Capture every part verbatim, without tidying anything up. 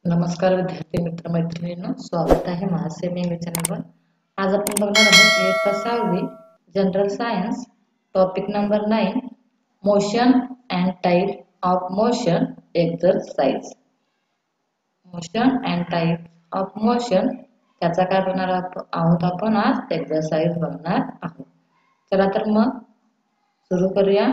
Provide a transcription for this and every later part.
नमस्कार विद्यार्थी मित्र मैत्रिणींनो, स्वागत आहे महासेमी इंग्लिश चॅनलवर। आज आपण बघणार आहोत इयत्ता सहावी general science topic number nine motion and type of motion exercise. Motion and type of motion त्याचा काय बघणार आहोत आपण आज एक्सरसाइज बघणार आहोत। चला तर मग सुरू करूया।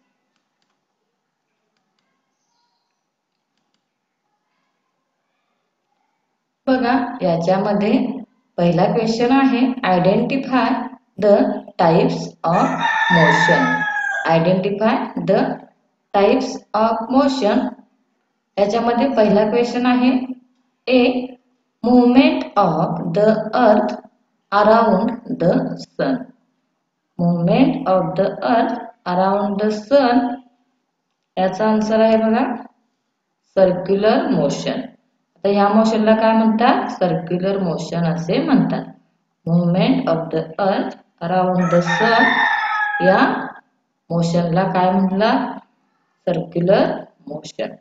बघा याच्यामध्ये पहिला क्वेश्चन आहे identify the types of motion. Identify the types of motion याच्यामध्ये पहिला क्वेश्चन आहे a movement of the earth around the sun. Movement of the earth around the sun याचा आन्सर आहे बघा सर्क्युलर मोशन। आता ह्या मोशनला काय म्हणतात? सर्क्युलर मोशन असे म्हणतात। Movement of the earth around the sun या मोशनला काय म्हणतात? Circular motion.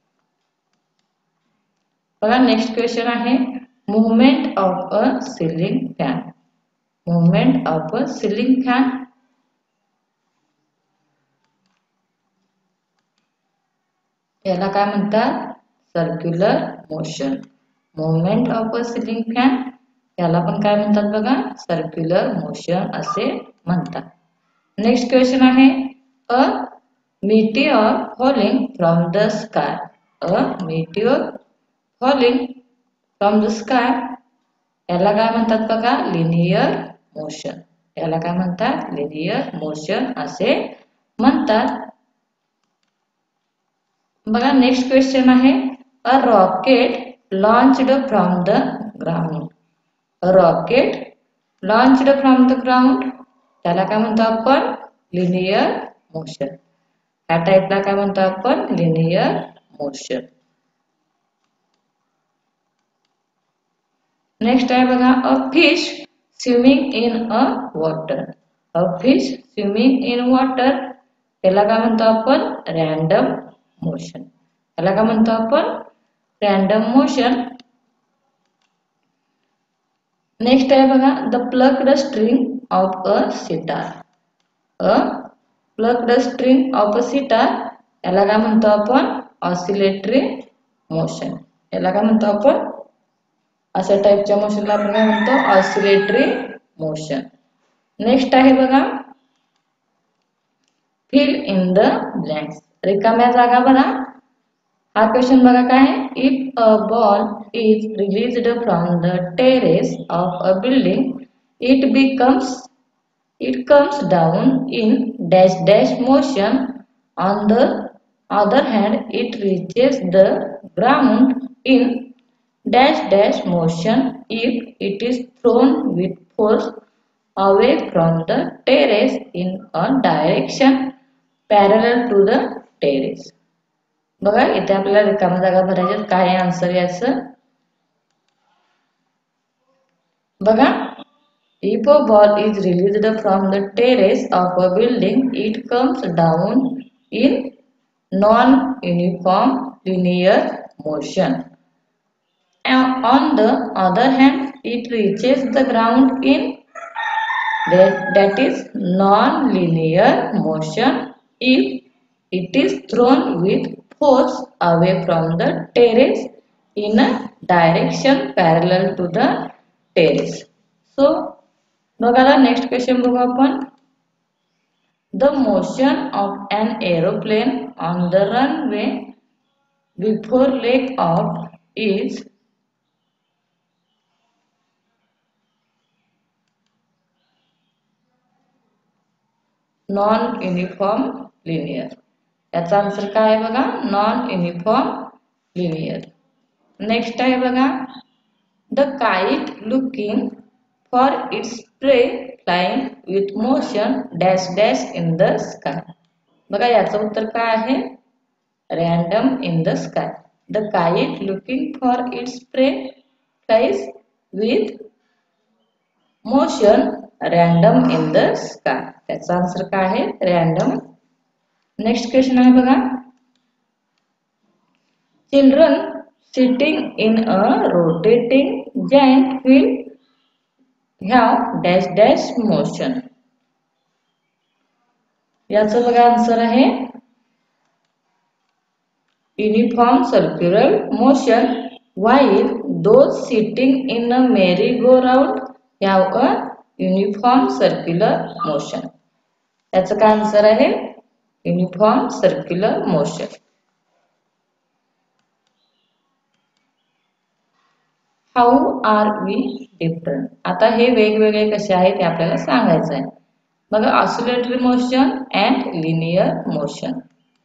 बघा नेक्स्ट क्वेश्चन आहे movement of a ceiling fan. Movement of a ceiling fan याला काय म्हणतात? Circular motion. Movement of a ceiling fan याला पण काय म्हणतात बघा सर्क्युलर मोशन असे म्हणतात। नेक्स्ट क्वेश्चन आहे अ meteor falling from the sky। A meteor falling from the sky याला काय म्हणतात बघा लिनियर मोशन। याला काय म्हणतात? लिनियर मोशन असे म्हणतात। बघा नेक्स्ट क्वेश्चन आहे A rocket launched from the ground। A rocket launched from the ground त्याला काय म्हणतो आपण? Linear motion. या टाइपला काय म्हणतो आपण? Linear motion. नेक्स्ट आहे बघा a fish swimming in a water. A fish swimming in water त्याला काय म्हणतो आपण? Random motion. याला काय म्हणतो आपण? Random motion. नेक्स्ट आहे बघा the plucked string of a sitar. A plucked string of a sitar याला काय म्हणतो आपण? Oscillatory motion. याला काय म्हणतो आपण? अशा टाइपच्या मोशनला आपण काय म्हणतो? Oscillatory motion. नेक्स्ट आहे बघा फिल इन द ब्लँक्स। रिकाम्या जागा भरा। हा क्वेश्चन बघा काय आहे if a ball is released from the terrace of a building it becomes it comes down in dash dash motion on the other hand it reaches the ground in dash dash motion if it is thrown with force away from the terrace in a direction parallel to the terrace. बघा इथे आपल्याला रिकाम्या जागा भरायच्या। काय answer याचं? बघा if a ball is released from the terrace of a building it comes down in non uniform linear motion on the other hand it reaches the ground in that is non-linear motion if it is thrown with force away from the terrace in a direction parallel to the terrace। So बघा next question बघू आपण the motion of an aeroplane on the runway before leg off is non uniform linear. याचा answer काय आहे बघा non uniform linear. Next आहे बघा the kite looking for its prey flying with motion dash dash in the sky. बघा याचं उत्तर काय आहे? Random in the sky. The kite looking for its prey flies with motion random in the sky. त्याचा answer काय आहे? Random. Next question आहे बघा children sitting in a rotating giant will have dash dash motion. याचा बघा answer आहे uniform circular motion, while those sitting in a merry-go-round have a uniform circular motion. याचा काय आन्सर आहे uniform circular motion. How are we different? आता हे वेगवेगळे कसे आहेत ते आपल्याला सांगायचं आहे. बघा oscillatory motion and linear motion.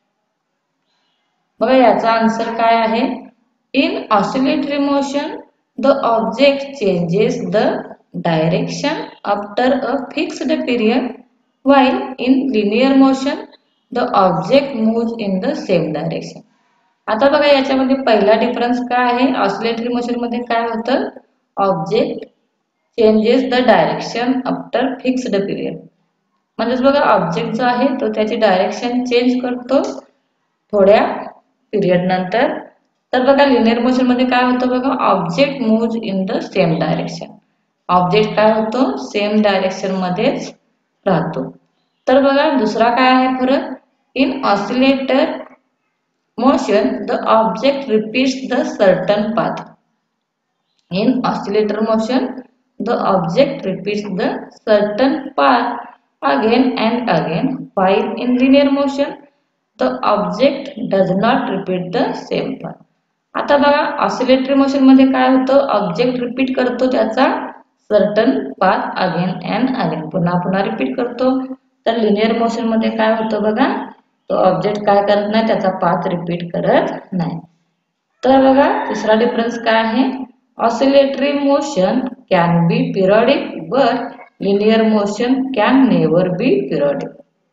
बघा याचा आन्सर काय आहे in oscillatory motion the object changes the direction after a fixed period, while in linear motion the object moves in the same direction. आता बघा याच्यामध्ये पहिला डिफरन्स काय आहे ऑसिलेटरी मोशन मध्ये काय होतं object changes the direction after fixed period. म्हणजेच बघा ऑब्जेक्ट जो आहे तो त्याची डायरेक्शन चेंज करतो थोड्या पिरियड नंतर. तर बघा लिनियर मोशन मध्ये काय होतं बघा object moves in the same direction. Object काय होतो सेम डायरेक्शन मध्येच राहतो. तर बघा दुसरा काय आहे फरक in oscillator motion the object repeats the certain path. In oscillator motion the object repeats the certain path again and again, while in linear motion the object does not repeat the same path. आता बघा oscillatory motion मध्ये काय होतं object repeat करतो त्याचा certain path again and again पुन्हा पुन्हा repeat करतो. तर लिनियर मोशन मध्ये काय होतं बघा तो ऑब्जेक्ट काय करत नाही त्याचा पाथ रिपीट करत नाही. तर बघा तिसरा डिफरन्स काय आहे oscillatory motion can be periodic but linear motion can never be periodic.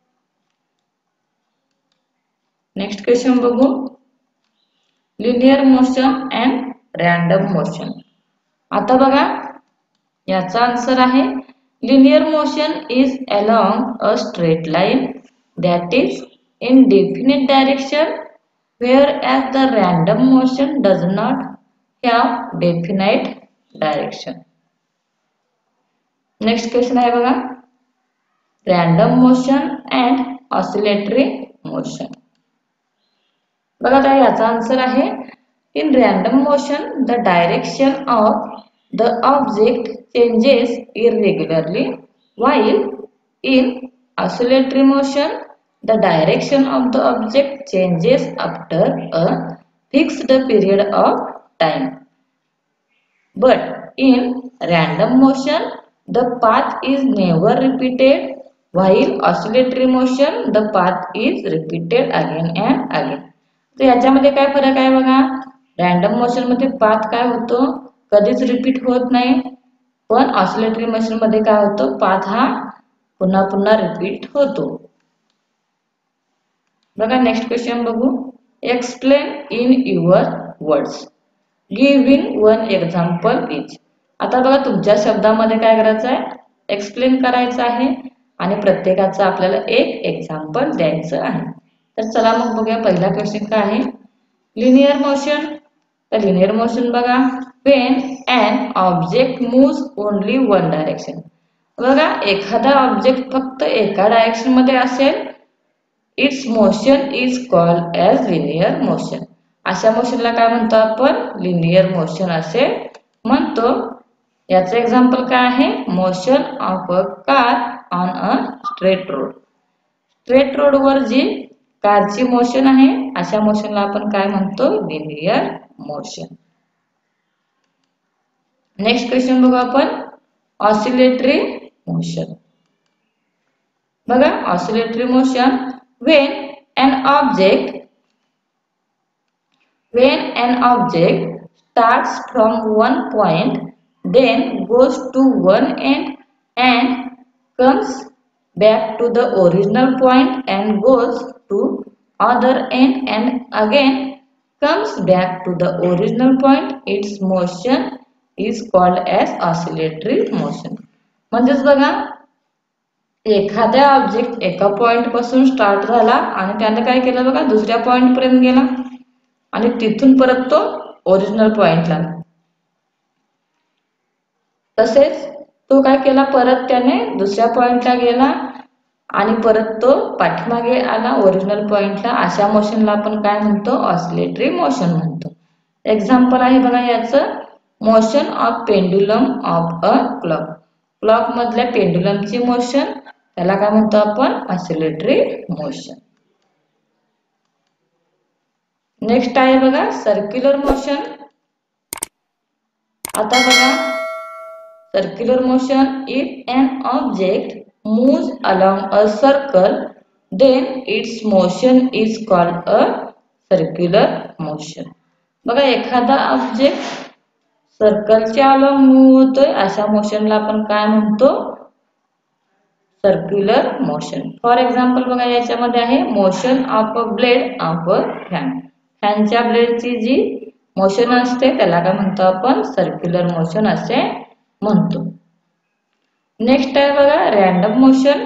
Next question बघू linear motion and random motion. आता बघा याचा आन्सर आहे linear motion is along a straight line that is in definite direction, whereas the random motion does not have definite direction. Next question आहे बघा random motion and oscillatory motion. बघा आता याचा answer आहे in random motion the direction of the object changes irregularly, while in oscillatory motion the direction of the object changes after a fixed period of time. But in random motion, the path is never repeated, while oscillatory motion, the path is repeated again and again. तर याच्यामध्ये काय फरक आहे बघा random motion मध्ये path काय होतो कधीच रिपीट होत नाही, पण ऑसिलेटरी मोशन मध्ये काय होतो पाथ हा पुन्हा पुन्हा रिपीट होतो. बघा नेक्स्ट क्वेश्चन बघू explain in your words giving one example each. आता बघा तुमच्या शब्दामध्ये काय करायचं आहे एक्सप्लेन करायचं आहे आणि प्रत्येकाचं आपल्याला एक एक्झाम्पल द्यायचं आहे. तर चला मग बघूया पहिला क्वेश्चन काय आहे लिनियर मोशन. तर लिनियर मोशन बघा when an object moves only one direction. बघा एखादा ऑब्जेक्ट फक्त एका डायरेक्शन मध्ये असेल its motion is called as linear motion. अशा मोशनला काय म्हणतो आपण लिनियर मोशन असे म्हणतो. याचं एक्झाम्पल काय आहे motion of a car on a straight road. Straight road वर जी कारची मोशन आहे अशा मोशनला आपण काय म्हणतो लिनियर मोशन. नेक्स्ट क्वेश्चन बघू आपण ऑसिलेटरी मोशन. बघा oscillatory motion when an object when an object starts from one point then goes to one end and comes back to the original point and goes to other end and again comes back to the original point, its motion is called as oscillatory motion. म्हणजेच बघा एखाद्या object एका point पासून start झाला आणि त्याने काय केलं बघा दुसऱ्या पॉइंट पर्यंत गेला आणि तिथून परत तो ओरिजिनल पॉइंटला. तसेच तो काय केला, परत त्याने दुसऱ्या पॉइंटला गेला आणि परत तो पाठीमागे आला ओरिजिनल पॉइंटला. अशा मोशनला आपण काय म्हणतो, ऑसिलेटरी मोशन म्हणतो. एक्झाम्पल आहे बघा याचं, motion of pendulum of a clock. Clock मधल्या पेंडुलमची मोशन, त्याला काय म्हणतो आपण, ऑसिलेटरी मोशन. नेक्स्ट आहे बघा सर्क्युलर मोशन. आता बघा circular motion, if an object moves along a circle, then its motion is called a circular motion. बघा एखादा ऑब्जेक्ट सर्कलच्या अलॉंग मूव्ह होतोय, अशा मोशनला आपण काय म्हणतो, सर्क्युलर मोशन. फॉर एक्झाम्पल बघा याच्यामध्ये आहे motion of a blade of a fan. फॅनच्या ब्लेडची जी मोशन असते त्याला काय म्हणतो आपण, सर्क्युलर मोशन असे म्हणतो. नेक्स्ट आहे बघा रॅन्डम मोशन.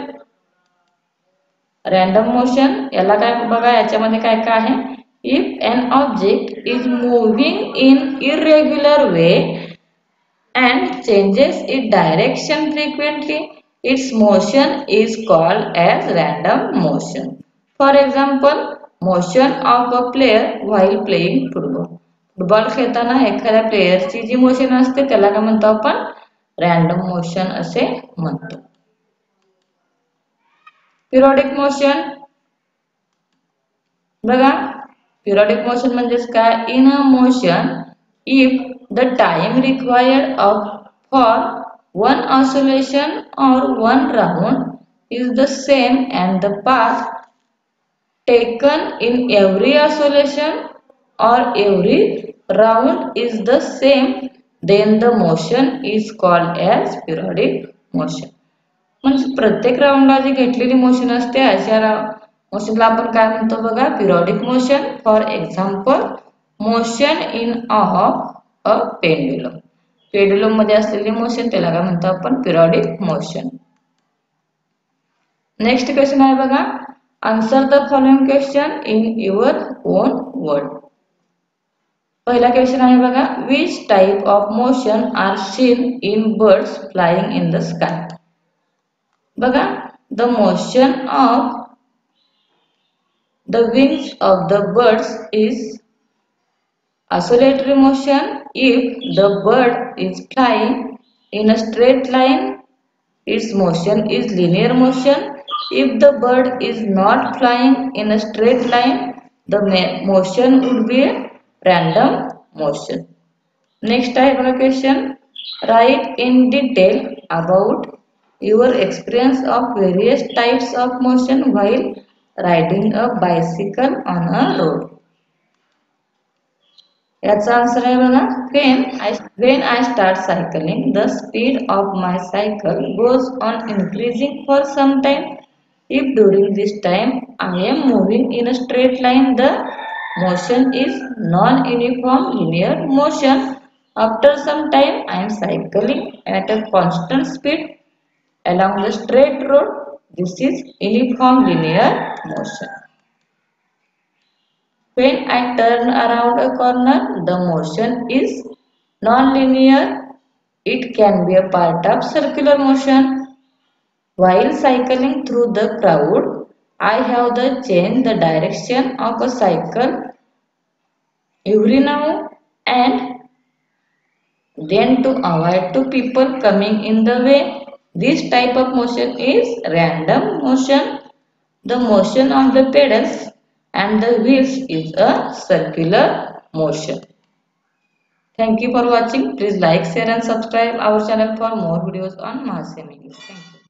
रॅन्डम मोशन याला काय बघा, याच्यामध्ये काय काय आहे, if an object is moving in irregular way and changes it direction frequently, its motion is called as random motion. For example motion of a player while playing football. Football खेळताना एखाद्या प्लेयरची जी motion असते त्याला काय म्हणतो आपण, random motion असे म्हणतो. Periodic motion बघा, पिरियोडिक मोशन म्हणजेच काय, in a motion if the time required of for one oscillation or one round is the same and the path taken in every oscillation or every round is the same, then the motion is called as periodic motion. म्हणजे प्रत्येक राऊंडला जी घेतलेली motion असते अशा मोशनला आपण काय म्हणतो बघा, periodic motion. For example motion in of a pendulum. Pendulum मध्ये असलेली मोशन त्याला काय म्हणतो आपण, पिरियोडिक मोशन. नेक्स्ट क्वेश्चन आहे बघा, answer the following question in your own word. पहिला क्वेश्चन आहे बघा, which type of motion are seen in birds flying in the sky. बघा the motion of the wings of the birds is oscillatory motion. If the bird is flying in a straight line, its motion is linear motion. If the bird is not flying in a straight line, the motion would be random motion. Next I have a question. Write in detail about your experience of various types of motion while riding a bicycle on a road. याचा answer आहे बघा, when I when I start cycling, the speed of my cycle goes on increasing for some time. If during this time I am moving in a straight line, the motion is non-uniform linear motion. After some time I am cycling at a constant speed along the straight road. This is uniform linear motion. When I turn around a corner, the motion is non-linear. It can be a part of circular motion. While cycling through the crowd, I have to change the direction of a cycle every now and then to avoid two people coming in the way. This type of motion is random motion. The motion of the pedals and the wheels is a circular motion. Thank you for watching. Please like, share and subscribe our channel for more videos on Mahasem English. Thank you.